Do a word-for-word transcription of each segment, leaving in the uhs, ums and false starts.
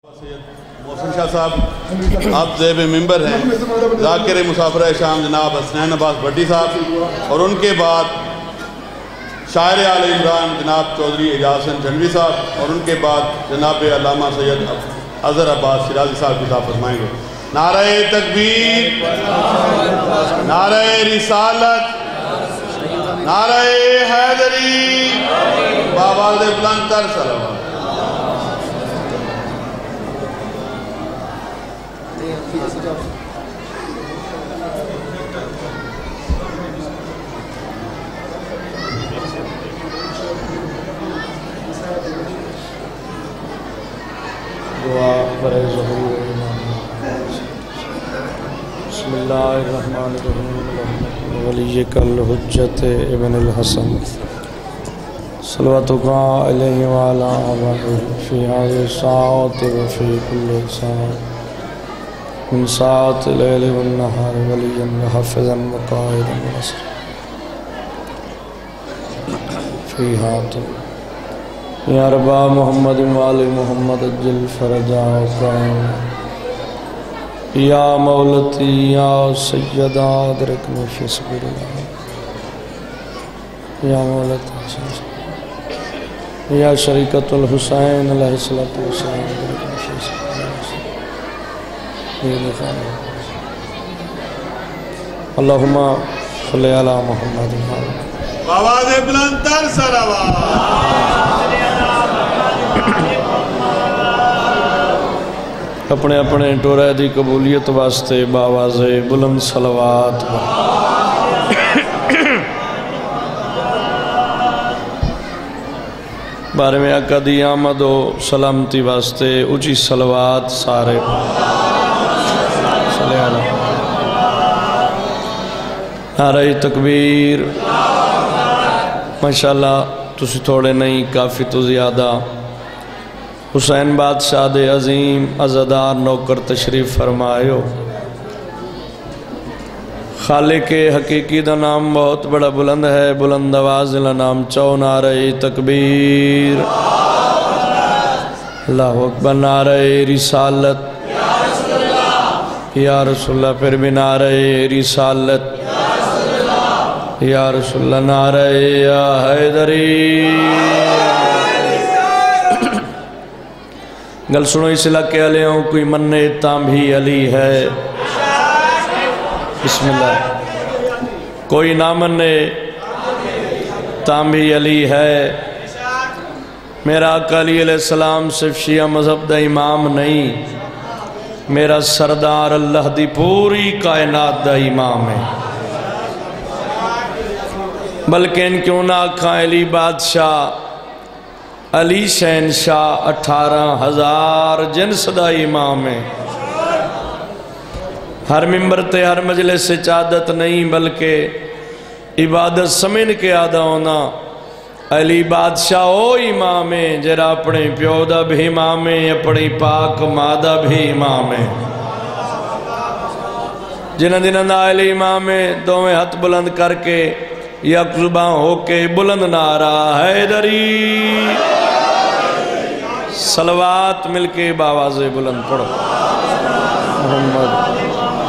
محسن شاہ صاحب آپ زیب ممبر ہیں، ذاکر مسافرہ شام جناب حسنین عباس بھٹی صاحب، اور ان کے بعد شاعر آل عمران جناب چودھری اعجاز حسین جھنوی صاحب، اور ان کے بعد جناب علامہ سید اظہر عباس شیرازی صاحب کی خطاب فرمائیں گے۔ نعرہ تکبیر، نعرہ رسالت، نعرہ حیدری، بآواز بلند تر صلوات۔ دعا برے ظہور امام۔ بسم اللہ الرحمن الرحیم ولیک الحجت ابن الحسن صلواتک علیہ وعلا آبائہ فی هذه الساعة وفی کل ساعة من ساعة اللیل والنہار ولیا وحفظا وقائدا ونصرا فی ہاتھ یا ربا محمد وآل محمد اجل فرجا وقائم یا مولتی یا سیدہ ادرکنی فی سبیل اللہ یا مولتی یا شریکت الحسین علیہ السلام ادرکنی فی سبیل اللہ اللہم صلی علی محمد آواز بلند تر صلوات۔ اپنے اپنے ٹورہ دی قبولیت واسطے باواز بلند صلوات۔ بارے میں آقا دی آمد و سلامتی واسطے اچھی صلوات سارے صلی اللہ نعرہ تکبیر۔ ماشاءاللہ تسی تھوڑے نہیں کافی تو زیادہ حسین بادشاہ دے عظیم عزادار نوکر تشریف فرمائیو۔ خالق حقیقی دا نام بہت بڑا بلند ہے، بلند آواز دا نام چو نعرہ تکبیر، اللہ اکبر، نعرہ رسالت یا رسول اللہ، پھر بھی نعرہ رسالت یا رسول اللہ، نعرہ یا حیدری۔ گل سنو اس علاقے علیہ ہوں کوئی مننے تام بھی علی ہے، بسم اللہ، کوئی نہ مننے تام بھی علی ہے۔ میرا آقا علیہ السلام صرف شیعہ مذہب دا امام نہیں، میرا سردار اللہ دی پوری کائنات دا امام ہے، بلکہ ان کیوں نہ آقا علی بادشاہ علی شہنشاہ اٹھارہ ہزار جنس دا امام ہے۔ ہر ممبر تے ہر مجلس سے عادت نہیں بلکہ عبادت سمن کے آدھا ہونا، علی بادشاہ او امام ہے جرا اپنے پیو دا بھی امام ہے، اپنی پاک مادہ بھی امام ہے۔ جنہ دنہ دا علی امام ہے، دوویں ہاتھ بلند کر کے یک زباں ہو کے بلند نعرہ حیدری، صلوات مل کے باواز بلند پڑھو۔ محمد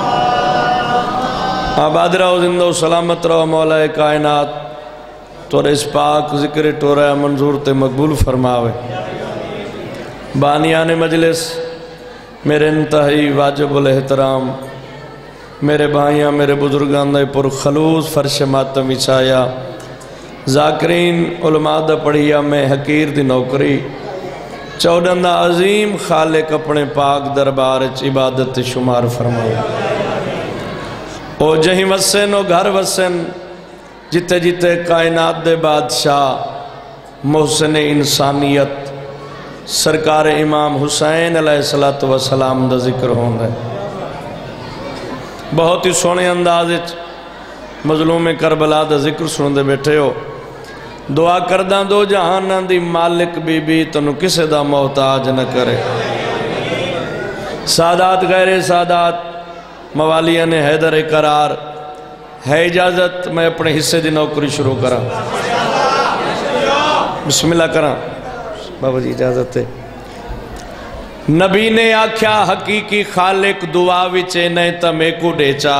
آباد رہو، زندہ و سلامت رہو، مولا کائنات تو اس پاک ذکر ٹورہ منظور تے مقبول فرماوے۔ بانیان مجلس میرے انتہائی واجب الاحترام، میرے بھائیاں میرے بزرگان دے پر خلوص فرش ماتم وچھایا، ذاکرین علماء دا پڑھیا میں حقیر دی نوکری، چودندہ عظیم خالق اپنے پاک دربار عبادت شمار فرمایا۔ او جہیں وسن او گھر وسن، جتے جتے کائنات دے بادشاہ محسن انسانیت سرکار امام حسین علیہ السلام دا ذکر ہوں گے۔ بہت ہی سونے انداز مظلوم کربلا دا ذکر سن دے بیٹھے ہو۔ دعا کردہ دو جہاناں دی مالک بی بی تنو کسے دا محتاج نہ کرے۔ سادات غیر سادات موالیان حیدر قرار ہے، اجازت میں اپنے حصے دی نوکری شروع کرا۔ بسم اللہ کرا بابا جی اجازت ہے۔ نبی نے آکھیا حقیقی خالق دعا وچے نہیں تا میں کو ڈیچا.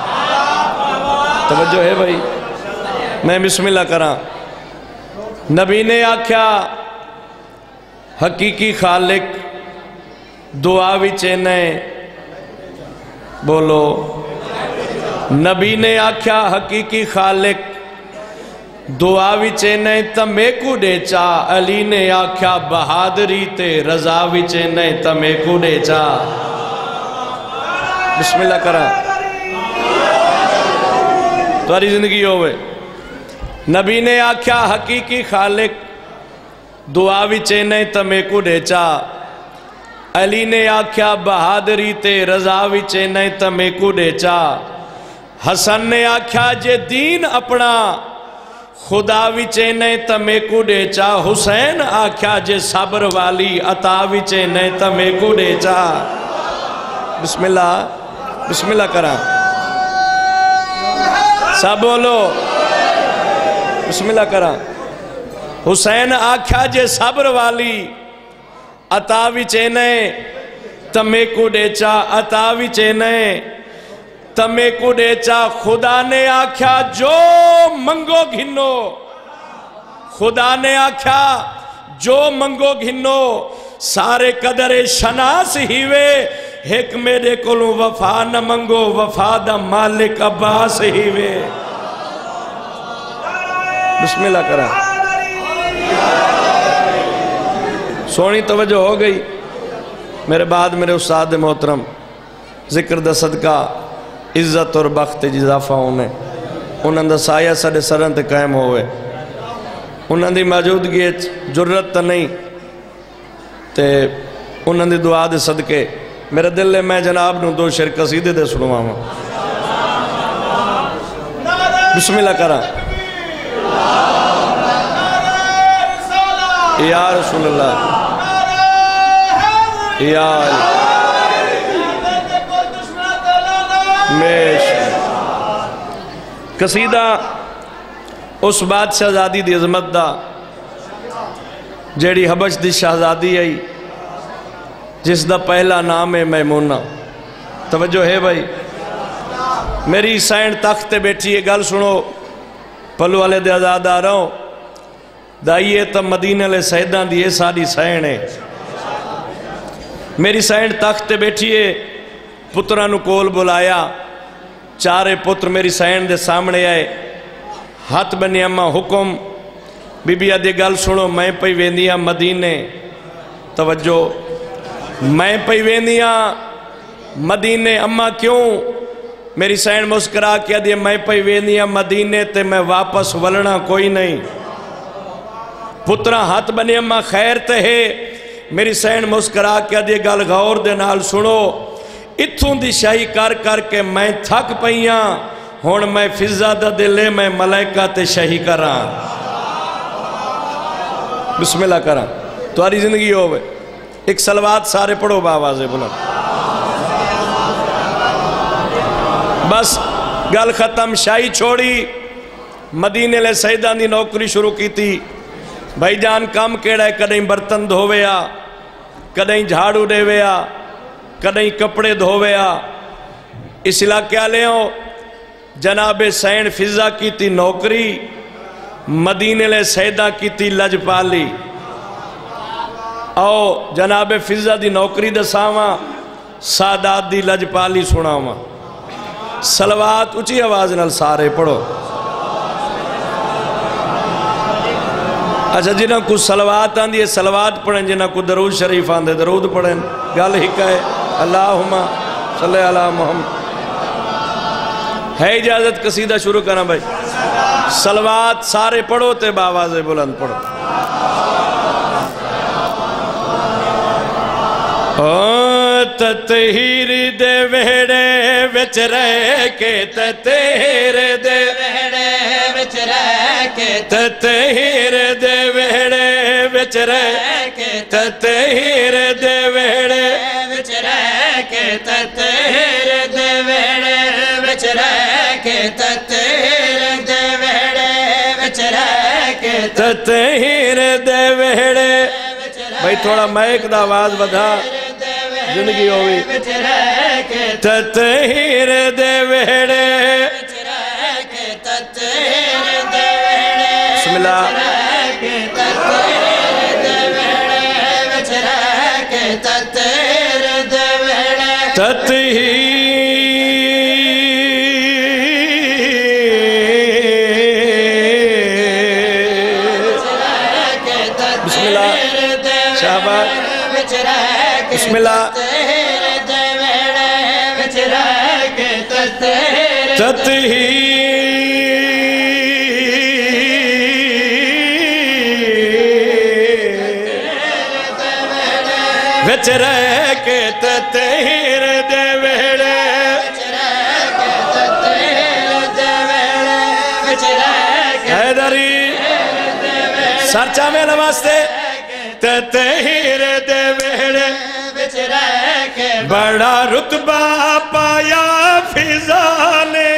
توجہ ہے بھائی، میں بسم اللہ کراں. نبی نے آکھیا حقیقی خالق دعا وچے نہیں، بولو. نبی نے آکھیا حقیقی خالق دعا وچے نہیں تا میں کو ڈیچا. علی نے آکھیا بہادری تے رضا وچے نہیں تا میں کو ڈیچا. بسم اللہ کرا تمہاری زندگی ہوئے. نبی نے آکھیا حقیقی خالق دعا وچے نہیں تا میں کو ڈیچا. علی نے آکھیا بہادری تے رضا وچے نہیں تا میں کو ڈیچا. حسن نے آکھیا جے دین اپنا خدا وچے نہیں تا میں کو ڈیچا. حسین آکھیا جے صبر والی عطا وچے نہیں تا میں کو ڈیچا. بسم اللہ بسم اللہ کرا سب بولو بسم اللہ کرا. حسین آکھیا جے صبر والی عطا وچے نہیں تا میں کو ڈیچا. عطا وچے نہیں تمہیں کو ڈیچا. خدا نے آکھیا جو منگو گھنو. خدا نے آکھیا جو منگو گھنو. سارے قدر شناس ہیوے ایک میرے کولوں وفا نہ منگو. وفا دا مالک عباس ہیوے. بسم اللہ کرا سونی توجہ ہو گئی. میرے بعد میرے استاد محترم ذکر دا صدقہ عزت اور بخت اضافہ ہونے انہاں دا سایہ ساڑے سرن تے قائم ہوئے. انہاں دی موجودگی جرت تا نہیں تے انہاں دی دعا دے صدقے میرے دل لے میں جناب نو دو شعر قصیدے دے سنوا ہوں. بسم اللہ کرا یا رسول اللہ یا میش قصیدہ اس بات شہزادی دی عظمت دا جیڑی حبش دی شہزادی آئی جس دا پہلا نام ہے میمونہ. توجہ ہے بھائی. میری سین تخت بیٹھی یہ گل سنو پلو والے دے آزاد آ رہا ہوں. دائیے تب مدینہ لے سیدان دیئے ساری سین ہے. میری سین تخت بیٹھیے پترانو کول بلایا. چارے پتر میری سین دے سامنے آئے. ہاتھ بنی اماں حکم بی بی آدھے گل سنو میں پئی ویندیاں مدینے. توجہ میں پئی ویندیاں مدینے. اماں کیوں؟ میری سین مسکرا کیا دیا میں پئی ویندیاں مدینے تے میں واپس ولنا کوئی نہیں. پترہ ہاتھ بنی اماں خیر تے ہے. میری سین مسکرا کیا دیا گل غور دے نال سنو اتھوں دی شاہی کر کر کے میں تھک پئیاں ہون میں فضا دا دلے میں ملائکہ تے شاہی کراں. بسم اللہ کراں تمہاری زندگی ہوئے. ایک صلوات سارے پڑھو باوازے بلند. بس گل ختم. شاہی چھوڑی مدینے لے سیدان دی نوکری شروع کی تھی. بھائی جان کام کیڑا ہے کدیں برتن دھوویا کدیں جھاڑو ڈیویا کدیں کپڑے دھوویا. اس علاقے والے ہوں جناب سین فضا کی تھی نوکری مدینے لے سیدہ کی تھی لجپالی. او جناب فضا دی نوکری دساواں سادات دی لجپالی سناواں. صلوات اچھی آواز نال سارے پڑھو. اچھا جنہاں کو صلوات آن دیئے صلوات پڑھیں جنہاں کو درود شریف آن دے درود پڑھیں. گل ہی کہے اللہم صلی اللہ محمد. ہے اجازت قصیدہ شروع کرنا بھائی. صلوات سارے پڑھو تے باواز بلند پڑھو. تطہیر دے ویڑے وچ رہ کے تطہیر دے ویڑے وچ رہ کے تطہیر دے ویڑے وچ رہ کے تطہیر دے ویڑے وچ رہ کے تطہیر دے ویڑے وچ رہ کے تطہیر دے ویڑے وچ رہ کے تطہیر دے ویڑے. بھائی تھوڑا مائک دا آواز بدھا. زندگی ہوئی تطہیر دے ویڑے بسم اللہ تطہیر بسم اللہ شہباز بسم اللہ تطہیر وچ رہ کے تطہیر دے ویڑے حیدری سرچہ میں نماستے تطہیر دے ویڑے بڑا رتبہ پایا فضا نے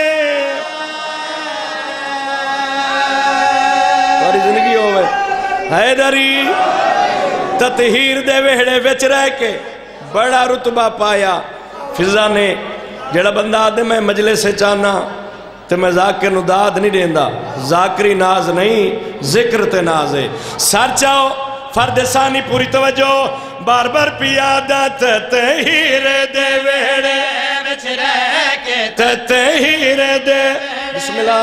بڑی زندگی ہوئے حیدری تطہیر دے ویڑے وچ رہ کے بڑا رتبہ پایا فضا نے جڑا بندہ آدھے میں مجلس سے چاہنا تے میں ذاکر نو داد نہیں دیندہ ذاکری ناز نہیں ذکر تے ناز ہے سار چاہو فرد ثانی پوری توجہ بار بار پیادہ تطہیر دے ویڑے وچ رہ کے تطہیر دے بسم اللہ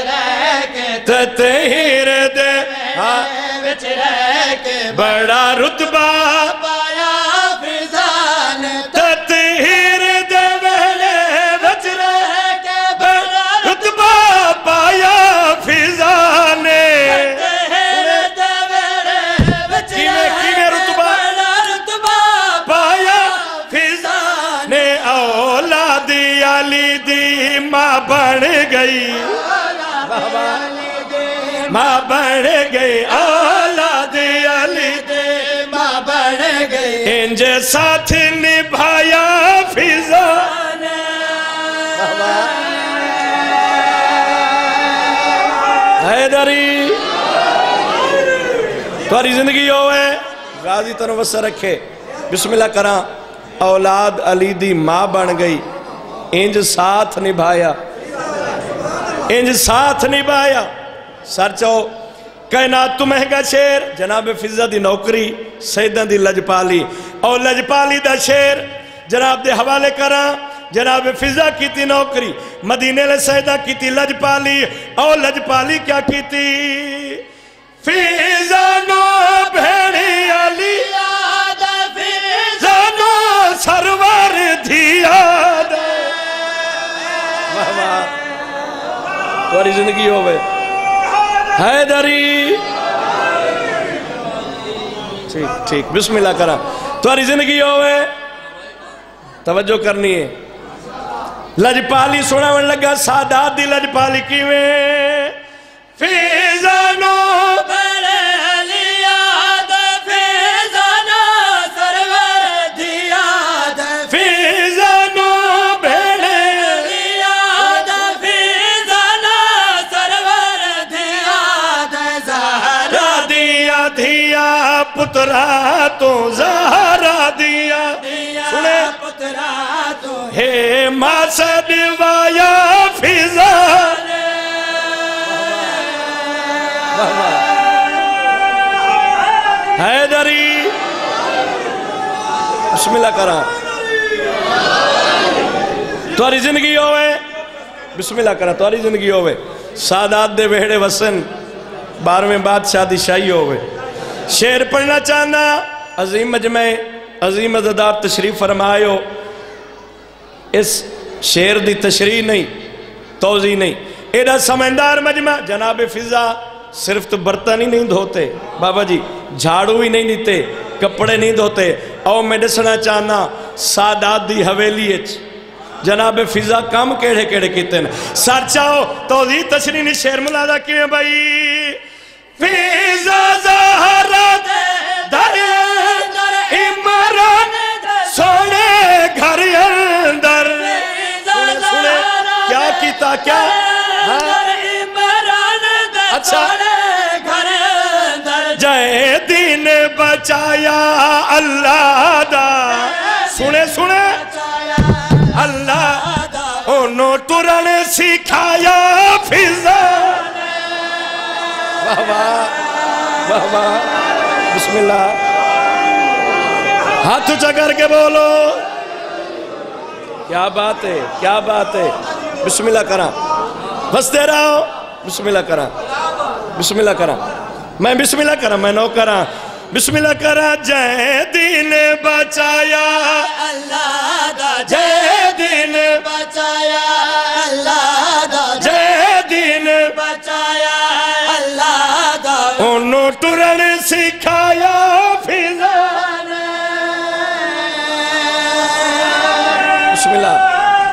تطہیر دے وچ رہ کے بڑا رتبہ پایا فضا نے تطہیر دے ویڑے وچ رہ کے بڑا رتبہ پایا فضا نے علی دی ماں بڑھ گئی ماں بڑھ گئی اولاد علی دی ماں بڑھ گئی انج ساتھ نبھایا فضا نے حیدری تمہاری زندگی ہوئے غازی تنوسر رکھے بسم اللہ کراں اولاد علی دی ماں بن گئی انج ساتھ نبھایا انج ساتھ نبھایا سر چاہو کائنات تو مہنگا شیر جناب فضا دی نوکری سیدن دی لجپالی اور لجپالی دا شیر جناب دے حوالے کراں جناب فضا کی تی نوکری مدینے لے سیدہ کی تی لجپالی اور لجپالی کیا کی تی فضا نو بھیڑی علی فضا نو سرور دیا تمہاری زندگی ہوئے حیدری ٹھیک ٹھیک بسم اللہ کرا تمہاری زندگی ہوئے توجہ کرنی ہے لجپالی سونا من لگا سادات دی لجپالی کیویں فضا نو بھیڑے علی یاد فضا نو سرور دیا فضا نو بھیڑے علی یاد فضا نو سرور دیا زہرا دیا دیا پترا تو زہرا دیا سنے پترا تو ہے ماں سدوایا فضا حیدری بسم اللہ کرا تمہاری زندگی ہوئے بسم اللہ کرا تمہاری زندگی ہوئے سادات دے ویڑے وسن بارہویں بعد شادی شاہی ہوئے شعر پڑھنا چاہنا عظیم مجمع عظیم عزدار تشریف فرمائیو اس شعر دی تشریح نہیں توضیح نہیں ایڈا سمندار مجمع جناب فضا صرف تو برتن ہی نہیں دھوتے بابا جی جھاڑو ہی نہیں دیتے کپڑے نہیں دھوتے او میں دسنا چاہنا سادات دی حویلی اچ جناب فضا کام کیڑے کیڑے کیتے ہیں سار چاہو توضیح تشریح نہیں شعر ملادہ کیویں بھائی فضا زہرا در اندر عمران سونے گھر اندر سنے کیا کیتا کیا اچھا جائے دین بچایا اللہ دا سنے سنے اللہ انہوں ترن سکھایا فضا واہ واہ واہ واہ بسم اللہ ہاتھ اچھا کر کے بولو کیا بات ہے کیا بات ہے بسم اللہ کرا بس دے رہا ہو بسم اللہ کرا بسم اللہ کرا میں بسم اللہ کرا میں نو کرا بسم اللہ کرا جے دین بچایا اللہ دا جے دین بچایا اللہ دا جے دین بچایا اللہ دا انہوں ٹرن سکھایا فضا بسم اللہ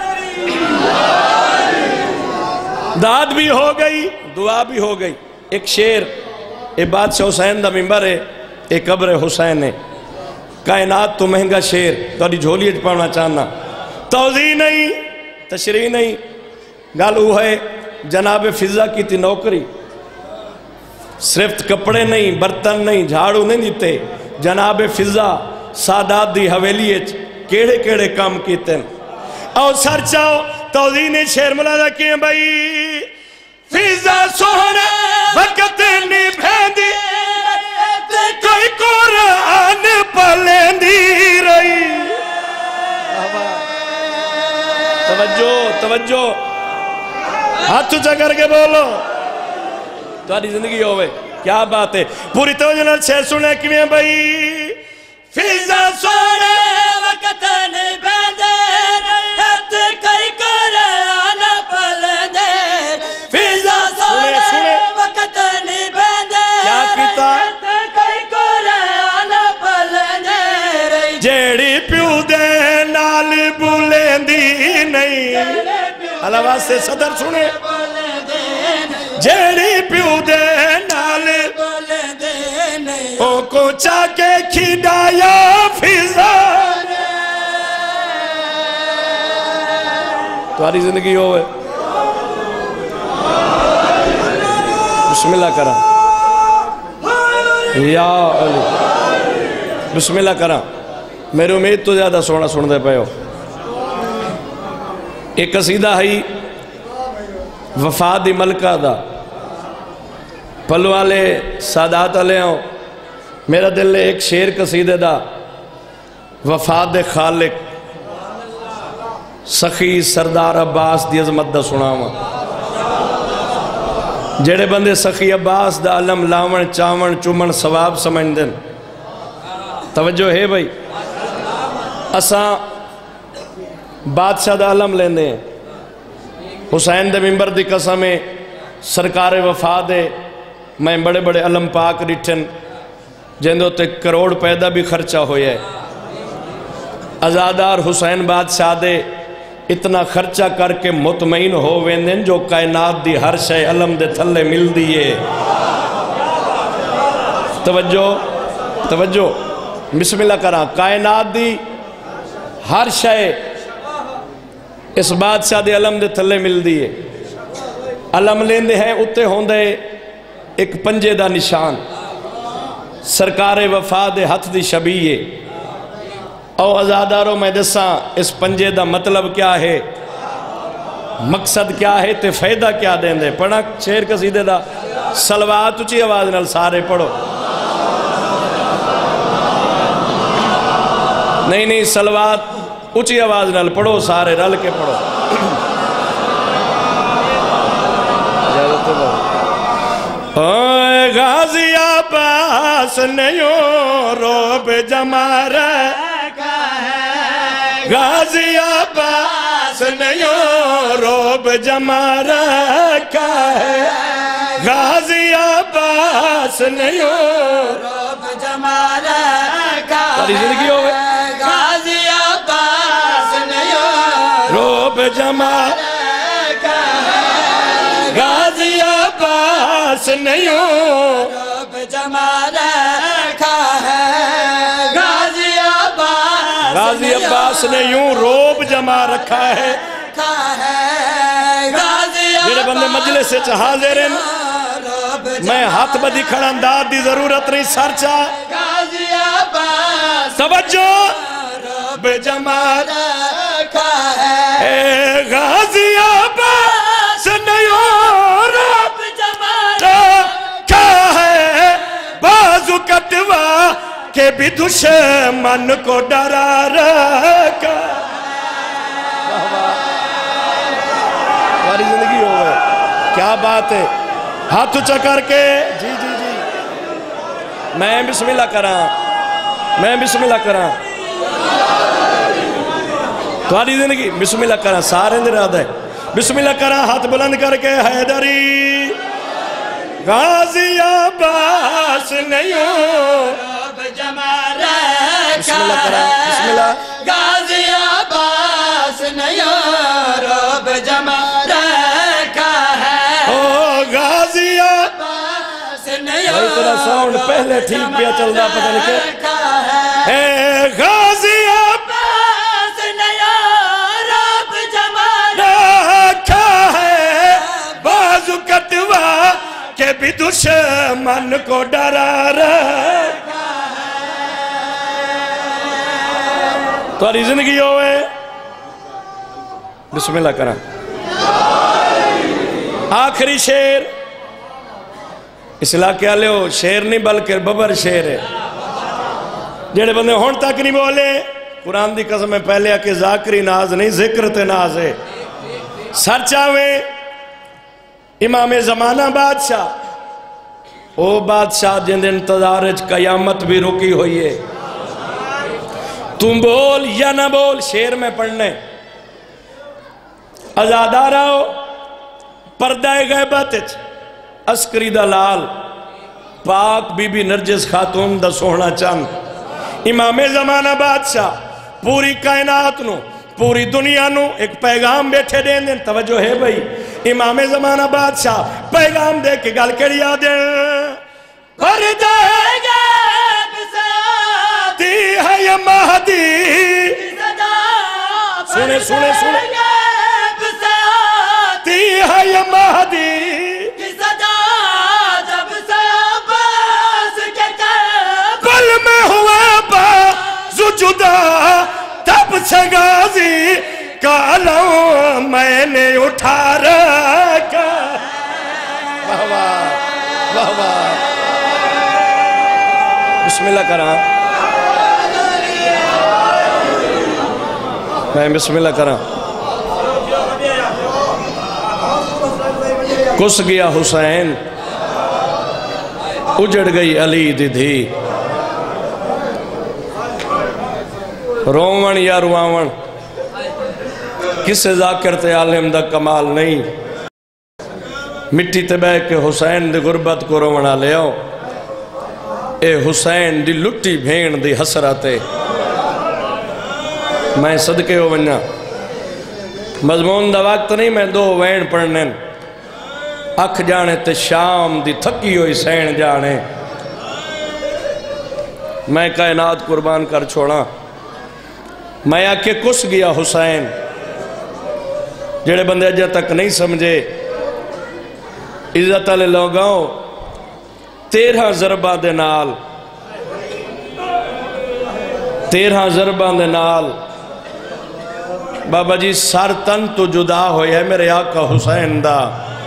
داد بھی ہو گئی دعا بھی ہو گئی ایک شیر اے بادشاہ حسین دا ممبر ہے ایک قبر حسین ہے کائنات تو مہنگا شیر تو اڈی جھولی اچھ پڑھنا چاہنا توضیح نہیں تشریح نہیں گالو ہے جناب فضا کی تھی نوکری صرف کپڑے نہیں برتن نہیں جھاڑو نہیں دیتے جناب فضا سادات دی حویلی اچھ کیڑے کیڑے کام کیتے ہیں اور سر چاہو توضیح نہیں شیر ملادہ کیے بھائی فضا سوہنے وقت نہیں بھیندی کوئی قرآن پلندی رہی توجہ توجہ ہاتھ اچھا کر کے بولو تمہاری زندگی ہوئے کیا بات ہے پوری توجہ نال شیر سنے کیے بھائی فضا سوہنے وقت نہیں بھیندی کوئی قرآن پلندی فضا سوہنے وقت نہیں بھیندی کیا کیتا جیڑی پیو دے نال بولندی نہیں اللہ واسطے صدر سنے جیڑی پیو دے نال بولندی نہیں او کو چاکے کھڑایا فضا تمہاری زندگی ہوئے بسم اللہ کرا یا علی بسم اللہ کرا میرے امید تو زیادہ سونا سن دے پہو ایک قصیدہ ہے وفاد ملکہ دا پلو والے سادات علیہ ہوں میرا دل لے ایک شیر قصیدہ دا وفاد خالق سخی سردار عباس دی عظمت دا سناوا جڑے بندے سخی عباس دا علم لاون چاون چومن ثواب سمجھ دن توجہ ہے بھائی اساں بادشاہ دا علم لیندے ہیں حسین دے ممبر دی قسمیں سرکار وفا دے میں بڑے بڑے علم پاک ریٹھن جندو تے کروڑ پیدا بھی خرچہ ہویا ہے ازادار حسین بادشاہ دے اتنا خرچہ کر کے مطمئن ہو ویندن جو کائنات دی ہر شے علم دے تھلے مل دیئے توجہ توجہ بسم اللہ کرا کائنات دی ہر شے اس بادشاہ دے علم دے تھلے مل دیئے علم لیندے ہیں اتے ہوندے ایک پنجے دا نشان سرکار وفا دے ہتھ دی شبیہ او ازاداروں میں دساں اس پنجے دا مطلب کیا ہے مقصد کیا ہے تے فائدہ کیا دیں دے پڑھا شیر قصیدے دا سلوات اچھی آواز نال سارے پڑھو نہیں نہیں سلوات اچھی آواز نال پڑھو سارے رل کے پڑھو اوہ غازی عباس نیوں روب جمع رکھا ہے غازی عباس نیوں روب جمع رکھا ہے غازی عباس نیوں روب جمع رکھا ہے زندگی ہوئے غازی عباس نیوں روب جمع رکھا ہے غازی عباس نیوں روب جمع رکھا ہے غازی عباس غازی عباس نے یوں روب جمع رکھا ہے میرے بندے مجلس سے حاضر ہیں میں ہاتھ بدی کھڑا انداد دی ضرورت نہیں سر چاہ توجہ رب جمع رکھا ہے اے غازی عباس نیوں رب جمع رکھا ہے بازو کٹوا کہ بھی دشمن کو ڈرا رکھا ہماری زندگی ہو گئے کیا بات ہے ہاتھ اچھا کر کے جی جی جی میں بسم اللہ کراں میں بسم اللہ کراں تمہاری زندگی بسم اللہ کراں سارے اندر ارادہ ہے بسم اللہ کراں ہاتھ بلند کر کے حیدری غازی عباس نیوں رب جمع رکھا ہے بسم اللہ غازی عباس نیوں رب جمع رکھا ہے او غازی عباس نیوں بھائی تیرا ساؤنڈ پہلے ٹھیک پیا چل رہا پتہ نہیں کہ اے غازی عباس نیوں رب جمع رکھا ہے بازو کٹوا کہ بھی دشمن کو ڈرا رکھا ہے تمہاری زندگی ہوئے بسم اللہ کریں آخری شیر اس علاقے والے ہو شیر نہیں بلکہ ببر شیر ہے جڑے بندے ہون تک نہیں بولے قرآن دی قسم میں پہلے آکے ذاکری ناز نہیں ذکر تے ناز ہے سر چاہوے امام زمانہ بادشاہ او بادشاہ جن دے انتظار قیامت بھی رکی ہوئی ہے تم بول یا نہ بول شیر میں پڑھنے ازادارہ ہو پردہ غیبت عسکری دا لال پاک بی بی نرجس خاتون دا سوہنا چند امام زمانہ بادشاہ پوری کائنات نو پوری دنیا نو ایک پیغام بیٹھے دین دین توجہ ہے بھئی امام زمانہ بادشاہ پیغام دے کے گل کری آدیں پردہ غیب سے آتی ہے یا مہدی سنے سنے سنے غیب سے آتی ہے یا مہدی کی صدا جب سے عباس کے قبل میں ہوا بازو جدا تب سے غازی کالوں میں نے اٹھا رکھا واہ واہ واہ واہ بسم اللہ کراں میں بسم اللہ کراں کس گیا حسین اجڑ گئی علی دی دھی رومن یا رواون کسے ذاکر تے عالم دا کمال نہیں مٹی تے بے کے حسین دی غربت کو رومنا لے آؤ اے حسین دی لٹی بھین دی حسراتے میں صدقے ہو بنیا مضمون دا وقت نہیں میں دو وین پڑھنے اکھ جانے تے شام دی تھکی ہوئی سین جانے میں کائنات قربان کر چھوڑا میں آکے کس گیا حسین جڑے بندے اجا تک نہیں سمجھے عزت علی لوگاؤں تیرہ ضربہ دے نال تیرہ ضربہ دے نال بابا جی سر تن تو جدا ہوئی ہے میرے آقا حسین دا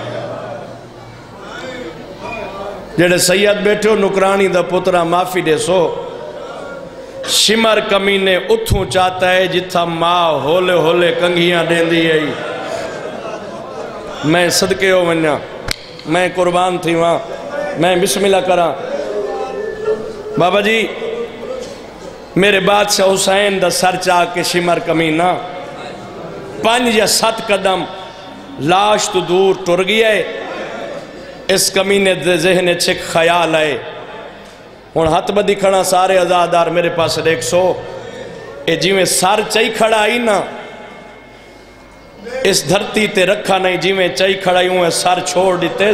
جڑے سید بیٹھے ہو نکرانی دا پترہ معافی دے سو شمر کمینے اتھوں چاہتا ہے جتھا ماں ہولے ہولے کنگھیاں دین دی ہے میں صدقے ہو منیا میں قربان تھی وہاں میں بسم اللہ کرا بابا جی میرے بادشاہ حسین دا سر چاہ کے شمر کمینہ پانچ یا سات قدم لاش تو دور ٹر گیا ہے اس کمینے دے ذہن چھک خیال آئے ہون ہاتھ بدی کھڑا سارے ازادار میرے پاس دیکھ سو اے جی میں سار چاہی کھڑا آئی نا اس دھرتی تے رکھا نہیں جی میں چاہی کھڑا ہی ہوں سار چھوڑ دیتے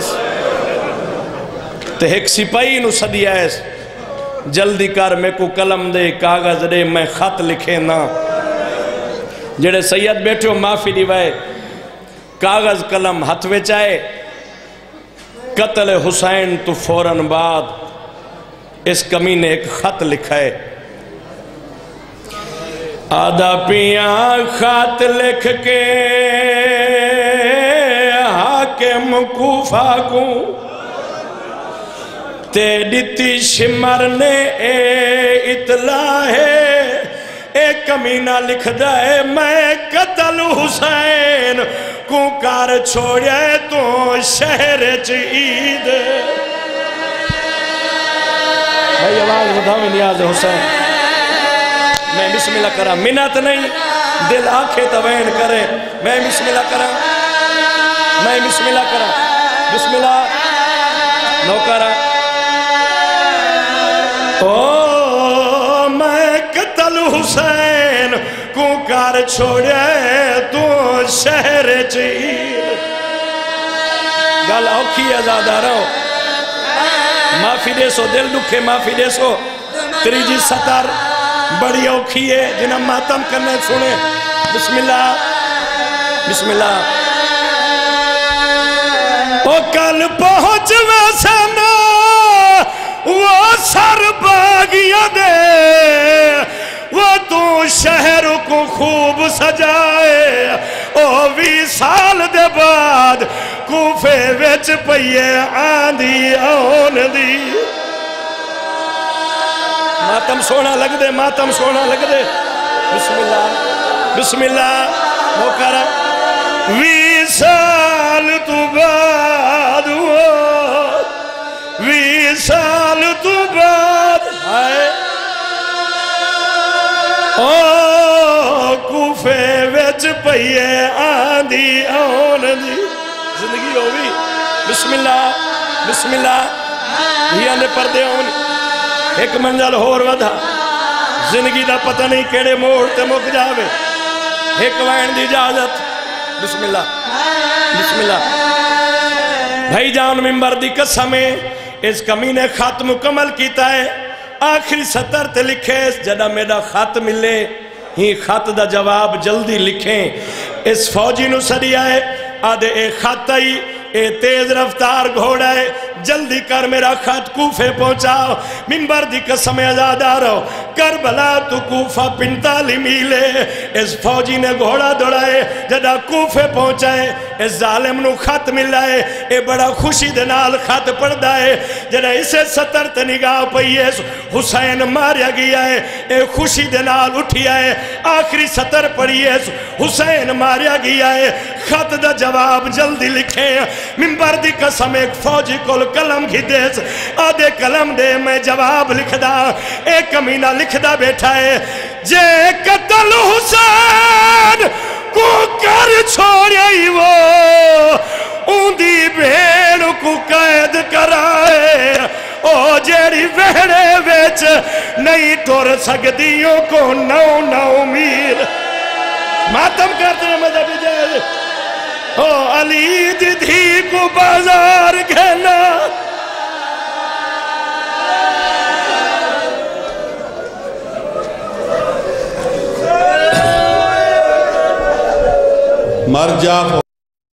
تے ایک سپاہی نو صدی ایس جلدی کر میں کو کلم دے کاغذ دے میں خط لکھے نا جڑے سید بیٹھے ہو معافی دیوائے کاغذ کلم ہتھ وچائے قتل حسین تو فوراً بعد اس کمی نے ایک خط لکھا ہے آدھا پیاں خط لکھ کے حاکم کوفہ کو تے ڈتی شمر نے اے اطلاع ہے اے کمینہ لکھ دائے میں قتل حسین کو کار چھوڑے تو شہر چید بھائی آواز بتاؤ میں نیاز حسین میں بسم اللہ کرا منت نہیں دل آنکھیں توین کرے میں بسم اللہ کرا میں بسم اللہ کرا بسم اللہ نو کرا او میں قتل حسین کو کار چھوڑے تو شہر چید گل اوکھی ازادہ رہو معافی دے سو دل دکھے معافی دے سو تریجی ستر بڑی اوکھی ہے جنہاں ماتم کرنے سنے بسم اللہ بسم اللہ او کل پہنچ ویسنا وہ سر باغیاں دے وہ تو شہر کو خوب سجائے او وی سال دے بعد کوفے وچ پئیے آندھی آن دی ماتم سونا لگ دے ماتم سونا لگ دے بسم اللہ بسم اللہ موکرہ وی سال تو بعد وی سال تو بعد آئے او کوفے وچ پئیے آندھی آن دی زندگی ہوئی بسم اللہ بسم اللہ یہ اندے پردے ہونی ایک منزل ہور ودھا زندگی دا پتہ نہیں کیڑے موڑ تے مک جاوے ایک وین دی اجازت بسم اللہ بسم اللہ بھائی جان ممبر دی قسمیں اس کمینے خط مکمل کیتا ہے آخری سطر تے لکھے جڑا میرا خط ملے ہی خط دا جواب جلدی لکھیں اس فوجی نو سڑی آئے آدھے اے خط آئی اے تیز رفتار گھوڑا ہے جلدی کر میرا خط کوفے پہنچاؤ منبر دی قسم ازادہ رہو کربلا تو کوفہ پنتالی میلے اس فوجی نے گھوڑا دوڑائے جدہ کوفے پہنچائے اس ظالم نو خط ملائے اے بڑا خوشی دنال خط پڑھ دائے جدہ اسے ستر تے نگاہ پئیے حسین ماریا گیا ہے اے خوشی دنال اٹھی آئے آخری ستر پڑھیے حسین ماریا گیا ہے خط دا جواب جلدی لکھے منبر دی قسم ایک فوجی کول کلم کی دیس آدھے کلم دے میں جواب لکھ دا ایک کمینہ لکھ دا بیٹھا ہے جے قتل حسین کو کر چھوڑی وہ اوندی بھیڑ کو قید کرائے او جیڑی وہڑے ویچ نہیں ٹور سکدیوں کو نو نو میر ماتم کرتے ہیں مذہبی جائے او علی دی دھی کو بازار گھنا مر جا